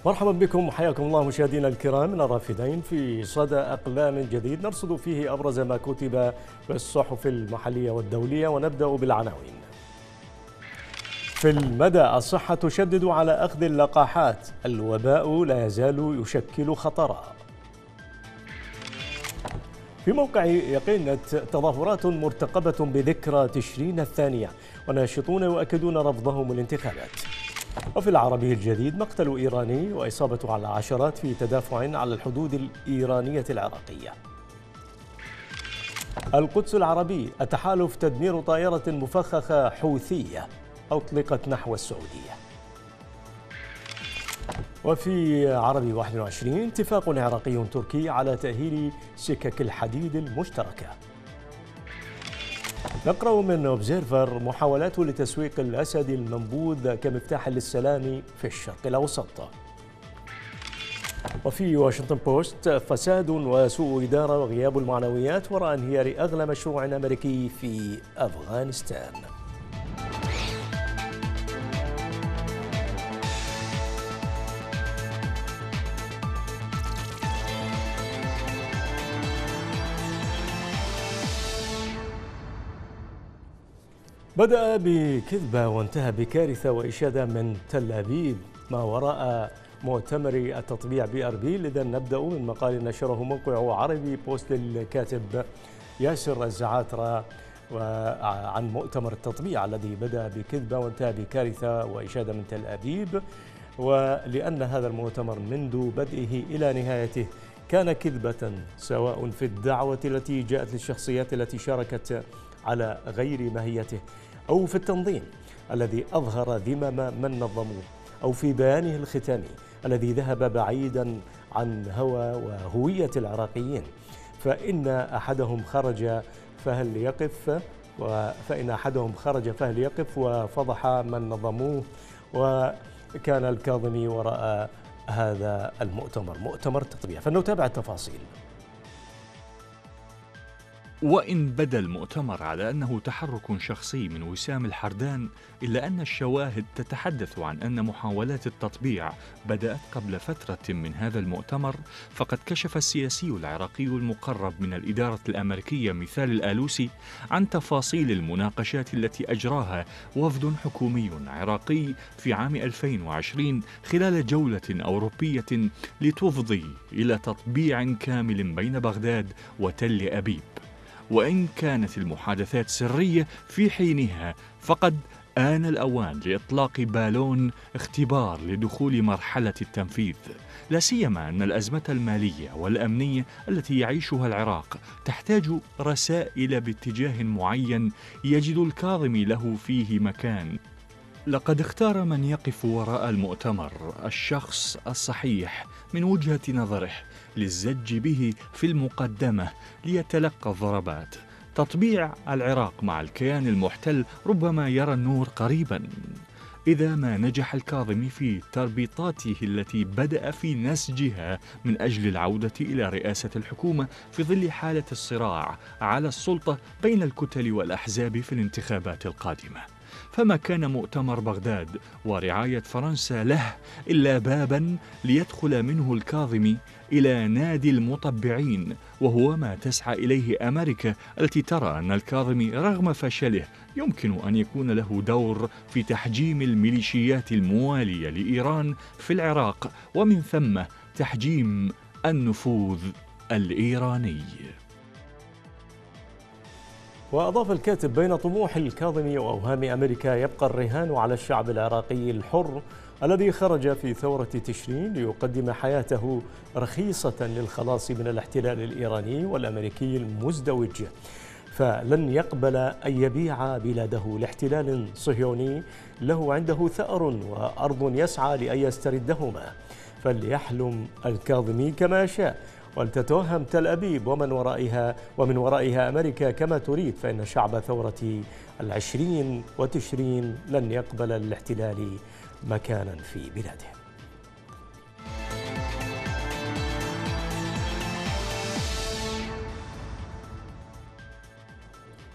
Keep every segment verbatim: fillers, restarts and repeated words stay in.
مرحبا بكم وحياكم الله مشاهدينا الكرام من الرافدين في صدى أقلام جديد نرصد فيه أبرز ما كتب في الصحف المحلية والدولية، ونبدأ بالعناوين. في المدى الصحة تشدد على أخذ اللقاحات، الوباء لا يزال يشكل خطرا. في موقع يقين تظاهرات مرتقبة بذكرى تشرين الثانية، وناشطون يؤكدون رفضهم الانتخابات. وفي العربي الجديد مقتل إيراني وإصابة على عشرات في تدافع على الحدود الإيرانية العراقية. القدس العربي، التحالف تدمير طائرة مفخخة حوثية أطلقت نحو السعودية. وفي عربي واحد وعشرين اتفاق عراقي تركي على تأهيل سكك الحديد المشتركة. نقرأ من أوبزيرفر محاولات لتسويق الأسد المنبوذ كمفتاح للسلام في الشرق الأوسط. وفي واشنطن بوست فساد وسوء إدارة وغياب المعنويات وراء انهيار أغلى مشروع أمريكي في أفغانستان. بدأ بكذبة وانتهى بكارثة وإشادة من تل أبيب ما وراء مؤتمر التطبيع بي آر بي. لذا نبدأ من مقال نشره موقع عربي بوست للكاتب ياسر الزعاترة عن مؤتمر التطبيع الذي بدأ بكذبة وانتهى بكارثة وإشادة من تل أبيب، ولأن هذا المؤتمر منذ بدئه إلى نهايته كان كذبة، سواء في الدعوة التي جاءت للشخصيات التي شاركت على غير ماهيته، أو في التنظيم الذي أظهر ذمم من نظموه، أو في بيانه الختامي الذي ذهب بعيدا عن هوى وهوية العراقيين. فإن أحدهم خرج فهل يقف فإن أحدهم خرج فهل يقف وفضح من نظموه، وكان الكاظمي وراء هذا المؤتمر، مؤتمر التطبيع. فلنتابع التفاصيل. وإن بدا المؤتمر على أنه تحرك شخصي من وسام الحردان، إلا أن الشواهد تتحدث عن أن محاولات التطبيع بدأت قبل فترة من هذا المؤتمر. فقد كشف السياسي العراقي المقرب من الإدارة الأمريكية مثال الآلوسي عن تفاصيل المناقشات التي أجراها وفد حكومي عراقي في عام ألفين وعشرين خلال جولة أوروبية لتفضي إلى تطبيع كامل بين بغداد وتل أبيب. وإن كانت المحادثات سرية في حينها، فقد آن الأوان لإطلاق بالون اختبار لدخول مرحلة التنفيذ، لا سيما أن الأزمة المالية والأمنية التي يعيشها العراق تحتاج رسائل باتجاه معين يجد الكاظمي له فيه مكان. لقد اختار من يقف وراء المؤتمر الشخص الصحيح من وجهة نظره للزج به في المقدمة ليتلقى الضربات. تطبيع العراق مع الكيان المحتل ربما يرى النور قريبا إذا ما نجح الكاظمي في تربيطاته التي بدأ في نسجها من أجل العودة إلى رئاسة الحكومة في ظل حالة الصراع على السلطة بين الكتل والأحزاب في الانتخابات القادمة. فما كان مؤتمر بغداد ورعاية فرنسا له إلا بابا ليدخل منه الكاظمي إلى نادي المطبعين، وهو ما تسعى إليه أمريكا التي ترى أن الكاظمي رغم فشله يمكن أن يكون له دور في تحجيم الميليشيات الموالية لإيران في العراق، ومن ثم تحجيم النفوذ الإيراني. وأضاف الكاتب: بين طموح الكاظمي وأوهام أمريكا يبقى الرهان على الشعب العراقي الحر الذي خرج في ثورة تشرين ليقدم حياته رخيصة للخلاص من الاحتلال الإيراني والأمريكي المزدوج، فلن يقبل أن يبيع بلاده لاحتلال صهيوني له عنده ثأر وأرض يسعى لأن يستردهما. فليحلم الكاظمي كما شاء، ولتتوهم تل أبيب ومن ورائها ومن ورائها أمريكا كما تريد، فإن شعب ثورة العشرين وتشرين لن يقبل الاحتلال مكانا في بلاده.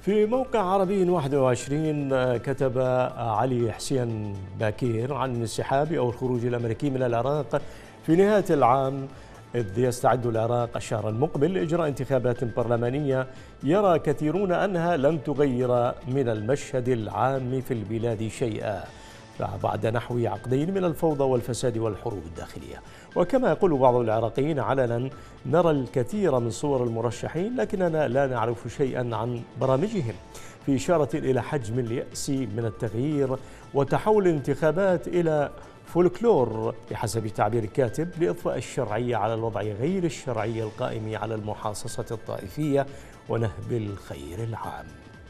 في موقع عربي واحد وعشرين كتب علي حسين باكير عن الانسحاب أو الخروج الأمريكي من العراق في نهاية العام، إذ يستعد العراق الشهر المقبل لإجراء انتخابات برلمانية يرى كثيرون أنها لن تغير من المشهد العام في البلاد شيئا بعد نحو عقدين من الفوضى والفساد والحروب الداخلية. وكما يقول بعض العراقيين علنا: نرى الكثير من صور المرشحين لكننا لا نعرف شيئا عن برامجهم، في إشارة إلى حجم اليأس من التغيير وتحول الانتخابات إلى فولكلور بحسب تعبير الكاتب لإضفاء الشرعية على الوضع غير الشرعي القائم على المحاصصة الطائفية ونهب الخير العام.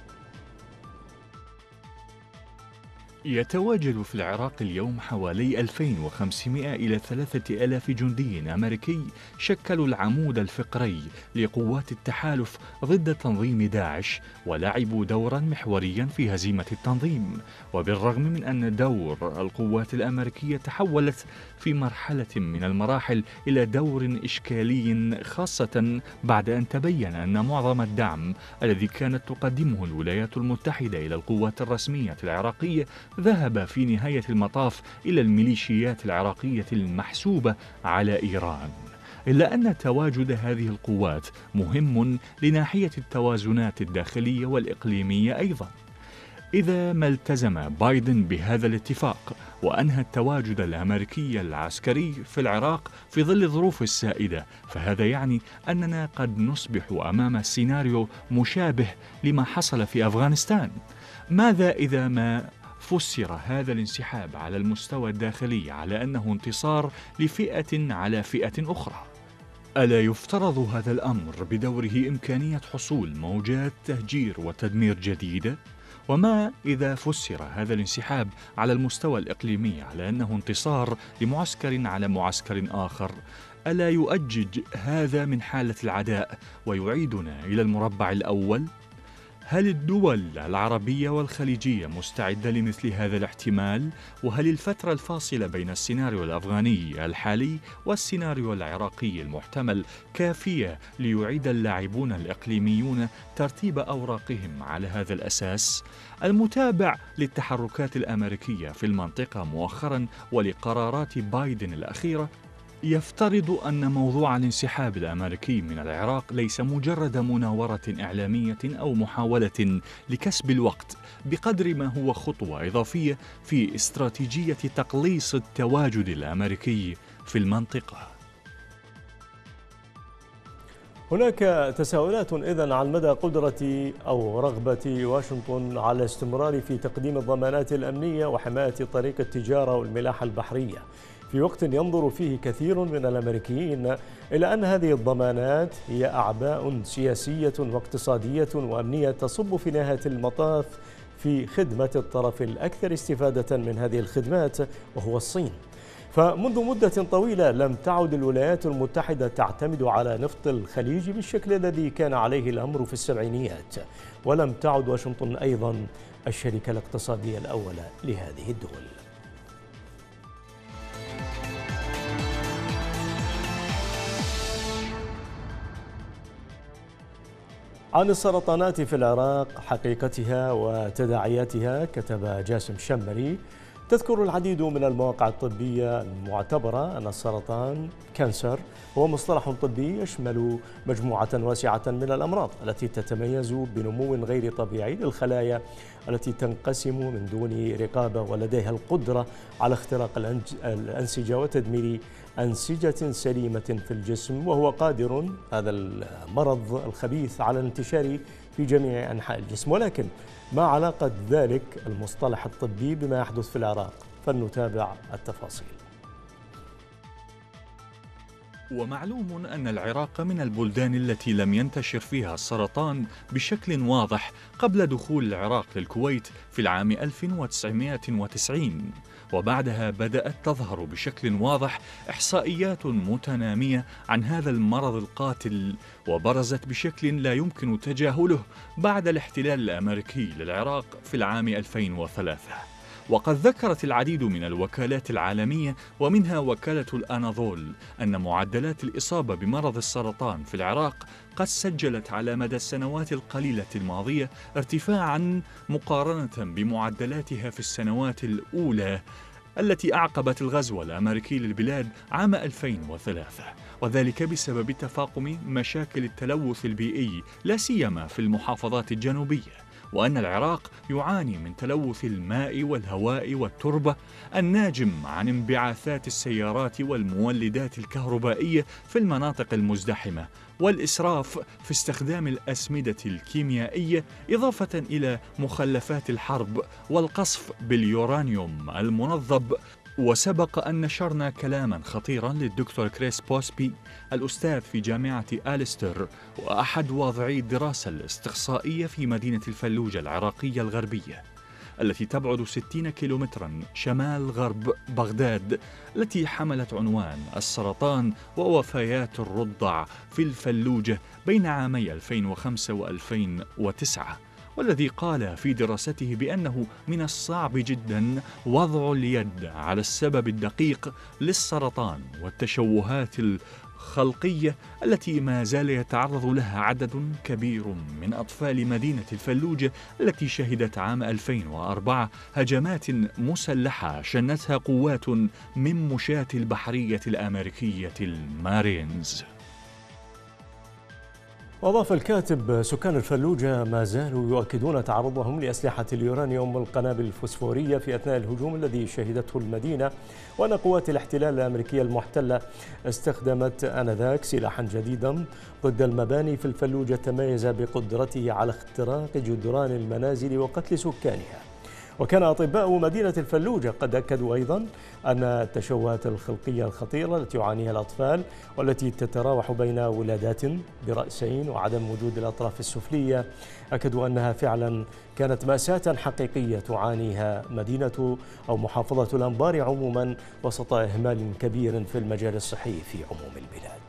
يتواجد في العراق اليوم حوالي ألفين وخمسمائة إلى ثلاثة آلاف جندي أمريكي شكلوا العمود الفقري لقوات التحالف ضد تنظيم داعش، ولعبوا دورا محوريا في هزيمة التنظيم. وبالرغم من أن دور القوات الأمريكية تحولت في مرحلة من المراحل إلى دور إشكالي، خاصة بعد أن تبين أن معظم الدعم الذي كانت تقدمه الولايات المتحدة إلى القوات الرسمية العراقية ذهب في نهاية المطاف إلى الميليشيات العراقية المحسوبة على إيران، إلا أن تواجد هذه القوات مهم لناحية التوازنات الداخلية والإقليمية أيضا. إذا ما التزم بايدن بهذا الاتفاق وأنهى التواجد الأمريكي العسكري في العراق في ظل الظروف السائدة، فهذا يعني أننا قد نصبح أمام سيناريو مشابه لما حصل في أفغانستان. ماذا إذا ما فسر هذا الانسحاب على المستوى الداخلي على أنه انتصار لفئة على فئة أخرى؟ ألا يفترض هذا الأمر بدوره إمكانية حصول موجات تهجير وتدمير جديدة؟ وما إذا فسر هذا الانسحاب على المستوى الإقليمي على أنه انتصار لمعسكر على معسكر آخر؟ ألا يؤجج هذا من حالة العداء ويعيدنا إلى المربع الأول؟ هل الدول العربية والخليجية مستعدة لمثل هذا الاحتمال؟ وهل الفترة الفاصلة بين السيناريو الأفغاني الحالي والسيناريو العراقي المحتمل كافية ليعيد اللاعبون الإقليميون ترتيب أوراقهم على هذا الأساس؟ المتابع للتحركات الأمريكية في المنطقة مؤخرا ولقرارات بايدن الأخيرة يفترض أن موضوع الانسحاب الأمريكي من العراق ليس مجرد مناورة إعلامية أو محاولة لكسب الوقت، بقدر ما هو خطوة إضافية في استراتيجية تقليص التواجد الأمريكي في المنطقة. هناك تساؤلات إذن عن مدى قدرة أو رغبة واشنطن على الاستمرار في تقديم الضمانات الأمنية وحماية طريق التجارة والملاحة البحرية، في وقت ينظر فيه كثير من الأمريكيين إلى أن هذه الضمانات هي أعباء سياسية واقتصادية وأمنية تصب في نهاية المطاف في خدمة الطرف الأكثر استفادة من هذه الخدمات وهو الصين. فمنذ مدة طويلة لم تعد الولايات المتحدة تعتمد على نفط الخليج بالشكل الذي كان عليه الأمر في السبعينيات، ولم تعد واشنطن أيضا الشريك الاقتصادي الأول لهذه الدول. عن السرطانات في العراق، حقيقتها وتداعياتها، كتب جاسم شمري: تذكر العديد من المواقع الطبية المعتبرة أن السرطان كانسر هو مصطلح طبي يشمل مجموعة واسعة من الأمراض التي تتميز بنمو غير طبيعي للخلايا التي تنقسم من دون رقابة ولديها القدرة على اختراق الأنسجة وتدمير أنسجة سليمة في الجسم، وهو قادر هذا المرض الخبيث على الانتشار في جميع أنحاء الجسم. ولكن ما علاقة ذلك المصطلح الطبي بما يحدث في العراق؟ فلنتابع التفاصيل. ومعلوم أن العراق من البلدان التي لم ينتشر فيها السرطان بشكل واضح قبل دخول العراق للكويت في العام ألف وتسعمائة وتسعين، وبعدها بدأت تظهر بشكل واضح إحصائيات متنامية عن هذا المرض القاتل، وبرزت بشكل لا يمكن تجاهله بعد الاحتلال الأمريكي للعراق في العام ألفين وثلاثة. وقد ذكرت العديد من الوكالات العالمية ومنها وكالة الأناضول أن معدلات الإصابة بمرض السرطان في العراق قد سجلت على مدى السنوات القليلة الماضية ارتفاعاً مقارنة بمعدلاتها في السنوات الأولى التي أعقبت الغزو الأمريكي للبلاد عام ألفين وثلاثة، وذلك بسبب تفاقم مشاكل التلوث البيئي لا سيما في المحافظات الجنوبية، وأن العراق يعاني من تلوث الماء والهواء والتربة الناجم عن انبعاثات السيارات والمولدات الكهربائية في المناطق المزدحمة، والإسراف في استخدام الأسمدة الكيميائية، إضافة إلى مخلفات الحرب والقصف باليورانيوم المنظب. وسبق أن نشرنا كلاما خطيرا للدكتور كريس بوسبي الأستاذ في جامعة آلستر وأحد واضعي الدراسة الاستقصائية في مدينة الفلوجة العراقية الغربية التي تبعد ستين كيلومترا شمال غرب بغداد، التي حملت عنوان السرطان ووفيات الرضع في الفلوجة بين عامي ألفين وخمسة وألفين وتسعة، والذي قال في دراسته بأنه من الصعب جدا وضع اليد على السبب الدقيق للسرطان والتشوهات الخلقية التي ما زال يتعرض لها عدد كبير من أطفال مدينة الفلوجة التي شهدت عام ألفين وأربعة هجمات مسلحة شنتها قوات من مشاة البحرية الأمريكية المارينز. وأضاف الكاتب: سكان الفلوجة ما زالوا يؤكدون تعرضهم لأسلحة اليورانيوم والقنابل الفوسفورية في أثناء الهجوم الذي شهدته المدينة، وأن قوات الاحتلال الأمريكية المحتلة استخدمت آنذاك سلاحا جديدا ضد المباني في الفلوجة تميز بقدرته على اختراق جدران المنازل وقتل سكانها. وكان أطباء مدينة الفلوجة قد أكدوا أيضا أن التشوهات الخلقية الخطيرة التي يعانيها الأطفال والتي تتراوح بين ولادات برأسين وعدم وجود الأطراف السفلية، أكدوا أنها فعلا كانت مأساة حقيقية تعانيها مدينة أو محافظة الأنبار عموما وسط إهمال كبير في المجال الصحي في عموم البلاد.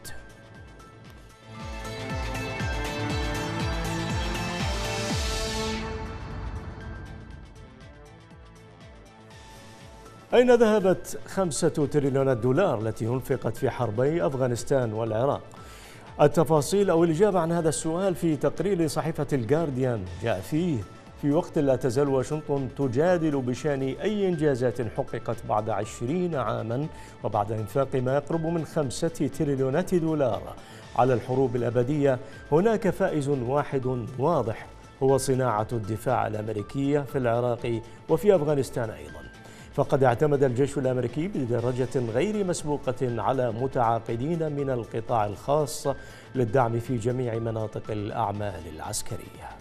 أين ذهبت خمسة تريليونات دولار التي أنفقت في حربي أفغانستان والعراق؟ التفاصيل أو الإجابة عن هذا السؤال في تقرير لصحيفة الجارديان جاء فيه في وقت لا تزال واشنطن تجادل بشأن أي إنجازات حققت بعد عشرين عاما وبعد إنفاق ما يقرب من خمسة تريليونات دولار على الحروب الأبدية. هناك فائز واحد واضح، هو صناعة الدفاع الأمريكية في العراق وفي أفغانستان أيضا. فقد اعتمد الجيش الأمريكي بدرجة غير مسبوقة على متعاقدين من القطاع الخاص للدعم في جميع مناطق الأعمال العسكرية.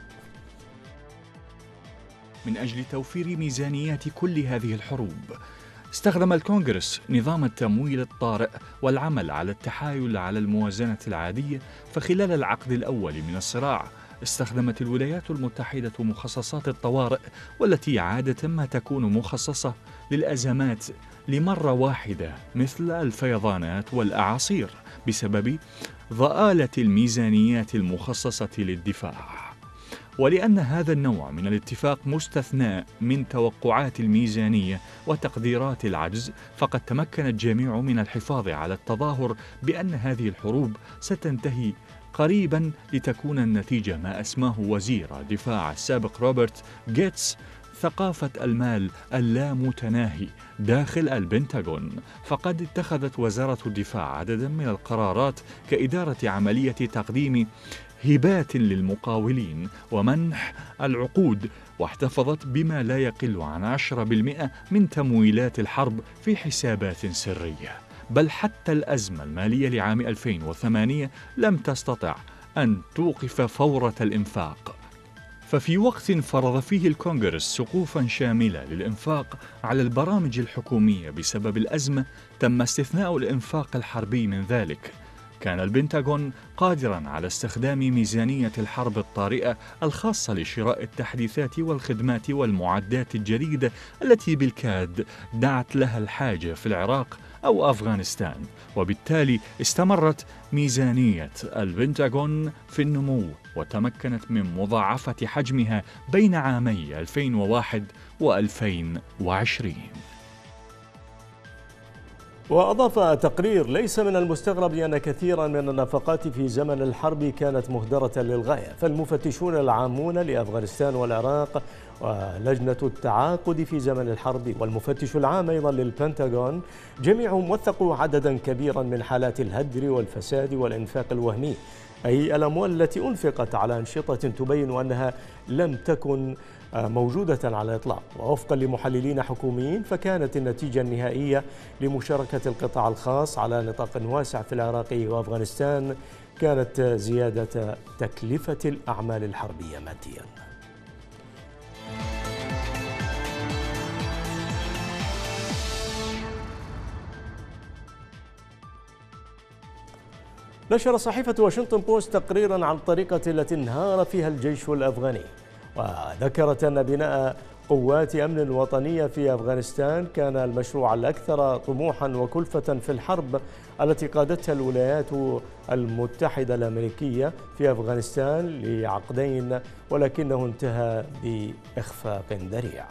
من أجل توفير ميزانيات كل هذه الحروب، استخدم الكونغرس نظام التمويل الطارئ والعمل على التحايل على الموازنة العادية. فخلال العقد الأول من الصراع استخدمت الولايات المتحدة مخصصات الطوارئ، والتي عادة ما تكون مخصصة للأزمات لمرة واحدة مثل الفيضانات والأعاصير، بسبب ضآلة الميزانيات المخصصة للدفاع. ولأن هذا النوع من الاتفاق مستثنى من توقعات الميزانية وتقديرات العجز، فقد تمكن الجميع من الحفاظ على التظاهر بأن هذه الحروب ستنتهي قريبا، لتكون النتيجة ما أسماه وزير الدفاع السابق روبرت غيتس ثقافة المال اللامتناهي داخل البنتاغون. فقد اتخذت وزارة الدفاع عددا من القرارات كإدارة عملية تقديم هبات للمقاولين ومنح العقود، واحتفظت بما لا يقل عن عشرة بالمئة من تمويلات الحرب في حسابات سرية. بل حتى الأزمة المالية لعام ألفين وثمانية لم تستطع أن توقف فورة الإنفاق. ففي وقت فرض فيه الكونغرس سقوفا شاملة للإنفاق على البرامج الحكومية بسبب الأزمة، تم استثناء الإنفاق الحربي من ذلك، كان البنتاغون قادراً على استخدام ميزانية الحرب الطارئة الخاصة لشراء التحديثات والخدمات والمعدات الجديدة التي بالكاد دعت لها الحاجة في العراق أو أفغانستان، وبالتالي استمرت ميزانية البنتاغون في النمو وتمكنت من مضاعفة حجمها بين عامي ألفين وواحد وألفين وعشرين. وأضاف التقرير: ليس من المستغرب أن كثيرا من النفقات في زمن الحرب كانت مهدرة للغاية، فالمفتشون العامون لأفغانستان والعراق ولجنة التعاقد في زمن الحرب والمفتش العام أيضا للبنتاغون جميعهم وثقوا عددا كبيرا من حالات الهدر والفساد والإنفاق الوهمي، أي الأموال التي أنفقت على أنشطة تبين أنها لم تكن موجودة على الإطلاق. ووفقا لمحللين حكوميين فكانت النتيجة النهائية لمشاركة القطاع الخاص على نطاق واسع في العراق وأفغانستان كانت زيادة تكلفة الأعمال الحربية ماديا. نشر صحيفة واشنطن بوست تقريرا عن الطريقة التي انهار فيها الجيش الأفغاني، وذكرت أن بناء قوات أمن وطنية في أفغانستان كان المشروع الأكثر طموحا وكلفة في الحرب التي قادتها الولايات المتحدة الأمريكية في أفغانستان لعقدين، ولكنه انتهى بإخفاق ذريع.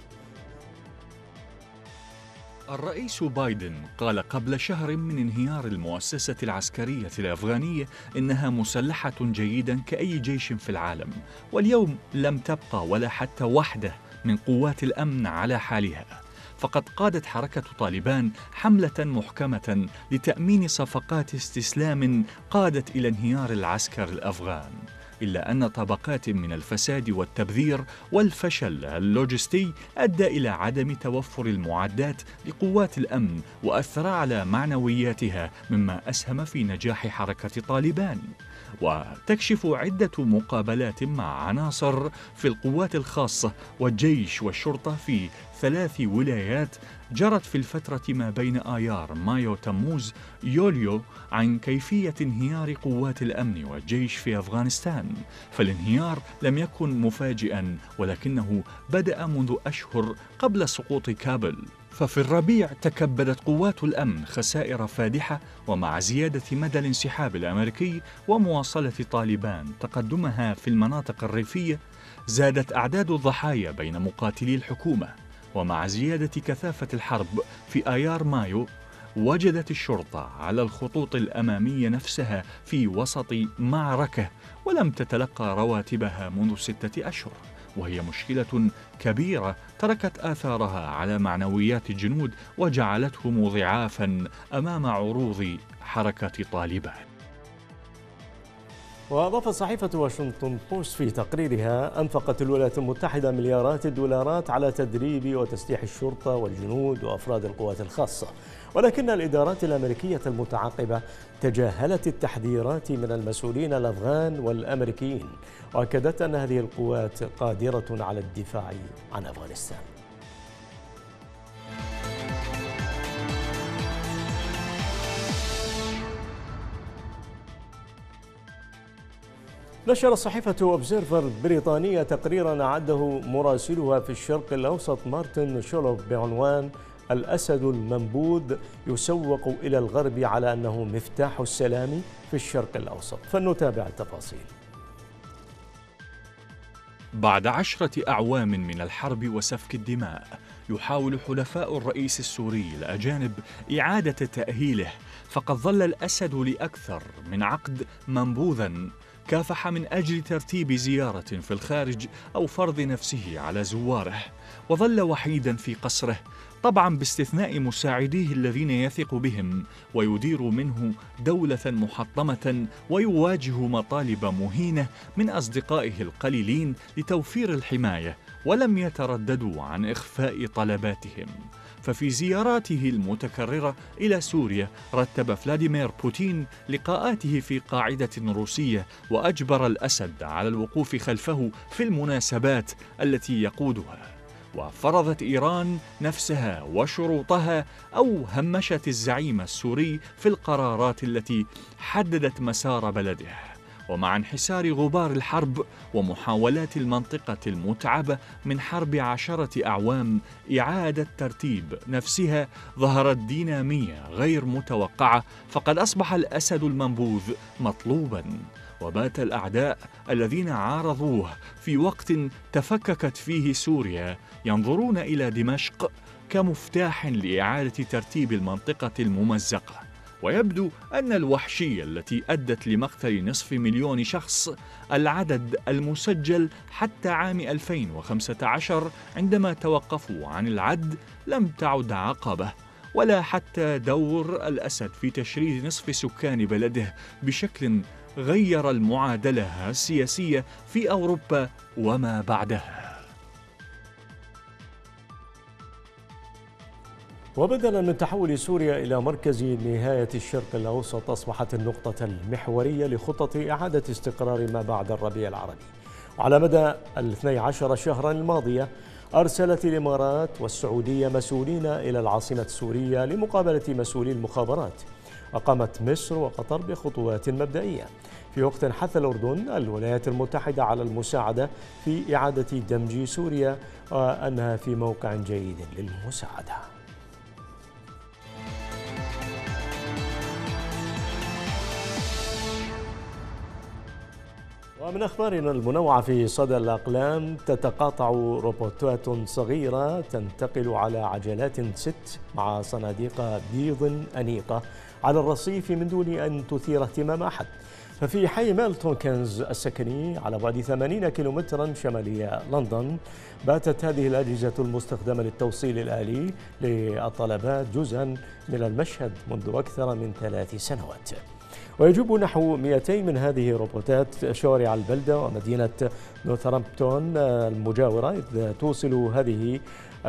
الرئيس بايدن قال قبل شهر من انهيار المؤسسة العسكرية الأفغانية إنها مسلحة جيدا كأي جيش في العالم، واليوم لم تبقى ولا حتى وحدة من قوات الأمن على حالها، فقد قادت حركة طالبان حملة محكمة لتأمين صفقات استسلام قادت إلى انهيار العسكر الأفغان، إلا أن طبقات من الفساد والتبذير والفشل اللوجستي أدى إلى عدم توفر المعدات لقوات الأمن وأثر على معنوياتها، مما أسهم في نجاح حركة طالبان. وتكشف عدة مقابلات مع عناصر في القوات الخاصة والجيش والشرطة في ثلاث ولايات جرت في الفترة ما بين آيار مايو تموز يوليو عن كيفية انهيار قوات الأمن والجيش في أفغانستان، فالانهيار لم يكن مفاجئا ولكنه بدأ منذ أشهر قبل سقوط كابل. ففي الربيع تكبدت قوات الأمن خسائر فادحة، ومع زيادة مدى الانسحاب الأمريكي ومواصلة طالبان تقدمها في المناطق الريفية زادت أعداد الضحايا بين مقاتلي الحكومة. ومع زيادة كثافة الحرب في آيار مايو وجدت الشرطة على الخطوط الأمامية نفسها في وسط معركة ولم تتلقى رواتبها منذ ستة أشهر، وهي مشكلة كبيرة تركت آثارها على معنويات الجنود وجعلتهم ضعافا أمام عروض حركة طالبان. وأضافت صحيفة واشنطن بوست في تقريرها: أنفقت الولايات المتحدة مليارات الدولارات على تدريب وتسليح الشرطة والجنود وأفراد القوات الخاصة، ولكن الإدارات الأمريكية المتعاقبة تجاهلت التحذيرات من المسؤولين الأفغان والأمريكيين، وأكدت أن هذه القوات قادرة على الدفاع عن أفغانستان. نشر صحيفة أوبزيرفر البريطانية تقريرا أعده مراسلها في الشرق الأوسط مارتن شولوف بعنوان: الأسد المنبوذ يسوق إلى الغرب على أنه مفتاح السلام في الشرق الأوسط. فلنتابع التفاصيل. بعد عشرة أعوام من الحرب وسفك الدماء، يحاول حلفاء الرئيس السوري الأجانب إعادة تأهيله، فقد ظل الأسد لأكثر من عقد منبوذاً كافح من أجل ترتيب زيارة في الخارج أو فرض نفسه على زواره، وظل وحيداً في قصره، طبعاً باستثناء مساعديه الذين يثق بهم ويدير منه دولة محطمة ويواجه مطالب مهينة من أصدقائه القليلين لتوفير الحماية، ولم يترددوا عن إخفاء طلباتهم. ففي زياراته المتكررة إلى سوريا رتب فلاديمير بوتين لقاءاته في قاعدة روسية، وأجبر الأسد على الوقوف خلفه في المناسبات التي يقودها. وفرضت إيران نفسها وشروطها أو همشت الزعيم السوري في القرارات التي حددت مسار بلده. ومع انحسار غبار الحرب ومحاولات المنطقة المتعبة من حرب عشرة أعوام إعادة ترتيب نفسها، ظهرت دينامية غير متوقعة، فقد أصبح الأسد المنبوذ مطلوباً. وبات الأعداء الذين عارضوه في وقت تفككت فيه سوريا ينظرون إلى دمشق كمفتاح لإعادة ترتيب المنطقة الممزقة. ويبدو أن الوحشية التي أدت لمقتل نصف مليون شخص، العدد المسجل حتى عام ألفين وخمسة عشر عندما توقفوا عن العد، لم تعد عقبة، ولا حتى دور الأسد في تشريد نصف سكان بلده بشكل غير المعادلة السياسية في أوروبا وما بعدها. وبدلا من تحول سوريا إلى مركز نهاية الشرق الأوسط، أصبحت النقطة المحورية لخطط إعادة استقرار ما بعد الربيع العربي. وعلى مدى الاثني عشر شهرا الماضية، أرسلت الإمارات والسعودية مسؤولين إلى العاصمة السورية لمقابلة مسؤولي المخابرات. وقامت مصر وقطر بخطوات مبدئية، في وقت حث الأردن الولايات المتحدة على المساعدة في إعادة دمج سوريا، وأنها في موقع جيد للمساعدة. ومن أخبارنا المنوعة في صدى الأقلام، تتقاطع روبوتات صغيرة تنتقل على عجلات ست مع صناديق بيض أنيقة على الرصيف من دون أن تثير اهتمام أحد. ففي حي ميلتون كينز السكني على بعد ثمانين كيلومترا شمالي لندن، باتت هذه الأجهزة المستخدمة للتوصيل الآلي للطلبات جزءا من المشهد منذ أكثر من ثلاث سنوات. ويجوب نحو مئتين من هذه الروبوتات شوارع البلدة ومدينة نورثامبتون المجاورة، إذ توصل هذه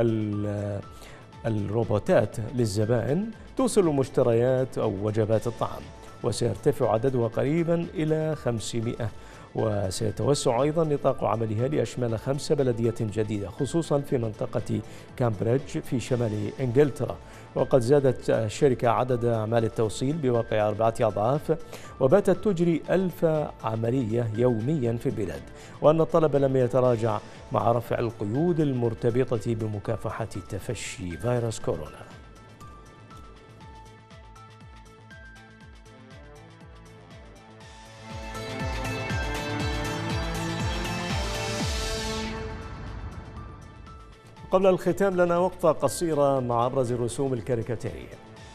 الروبوتات للزبائن توصل مشتريات أو وجبات الطعام، وسيرتفع عددها قريبا إلى خمسمئة، وسيتوسع أيضا نطاق عملها ليشمل خمس بلديات جديدة، خصوصا في منطقة كامبريدج في شمال إنجلترا. وقد زادت الشركة عدد أعمال التوصيل بواقع أربعة أضعاف، وباتت تجري ألف عملية يوميا في البلاد، وأن الطلب لم يتراجع مع رفع القيود المرتبطة بمكافحة تفشي فيروس كورونا. قبل الختام لنا وقفة قصيرة مع أبرز الرسوم الكاريكاتيرية.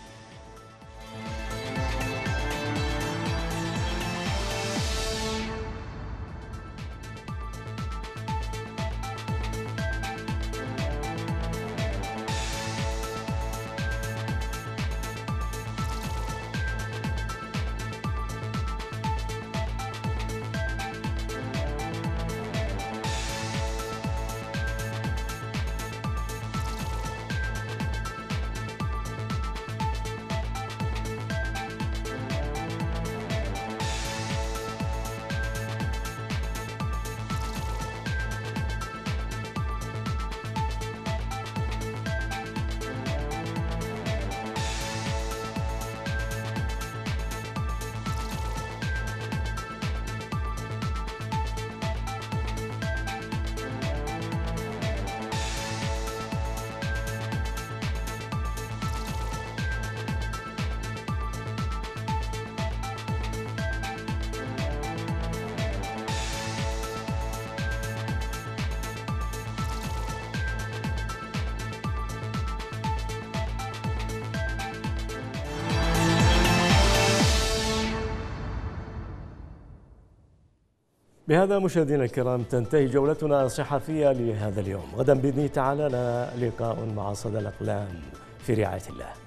بهذا مشاهدينا الكرام تنتهي جولتنا الصحفية لهذا اليوم. غدا بإذن تعالى لنا لقاء مع صدى الأقلام، في رعاية الله.